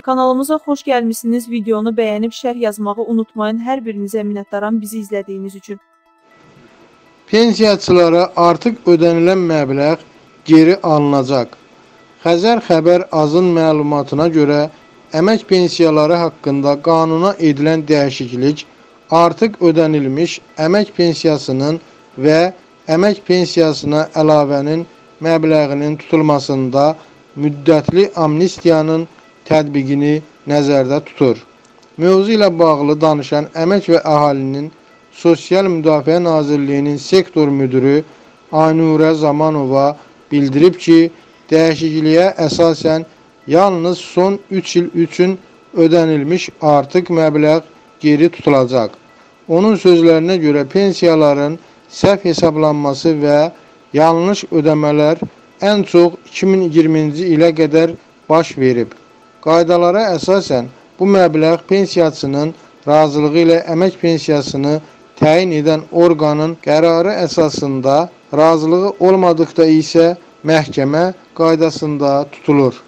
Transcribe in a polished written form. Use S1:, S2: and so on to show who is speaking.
S1: Kanalımıza xoş gəlmişsiniz. Videonu bəyənib şərh yazmağı unutmayın. Hər birinizə minnətdaram bizi izlədiyiniz üçün.
S2: Pensiyaçılara artıq ödənilən məbləğ geri alınacaq. Xəzər Xəbər Azın məlumatına görə əmək pensiyaları haqqında qanuna edilən dəyişiklik artıq ödənilmiş əmək pensiyasının və əmək pensiyasına əlavənin məbləğinin tutulmasında müddətli amnistiyanın tətbiqini nəzərdə tutur. Mövzu ilə bağlı danışan Əmək və Əhalinin Sosial Müdafiə Nazirliyinin sektor müdürü Aynurə Zamanova bildirib ki, dəyişikliyə əsasən yalnız son 3 il üçün ödənilmiş artıq məbləğ geri tutulacaq. Onun sözlərinə görə pensiyaların səhv hesablanması və yanlış ödəmələr ən çox 2020-ci ilə qədər baş verib. Qaydalara əsasən bu məbləğ pensiyaçının razılığı ilə əmək pensiyasını təyin edən orqanın qərarı əsasında, razılığı olmadıqda isə məhkəmə qaydasında tutulur.